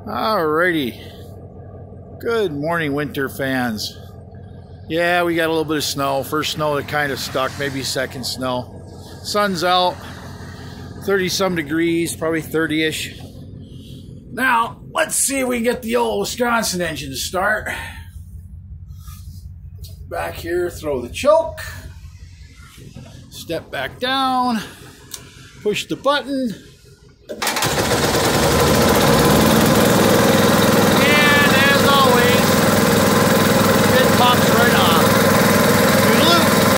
Alrighty. Good morning, winter fans. Yeah, we got a little bit of snow. First snow that kind of stuck, maybe second snow. Sun's out, 30-some degrees, probably 30-ish. Now, let's see if we can get the old Wisconsin engine to start. Back here, throw the choke. Step back down. Push the button.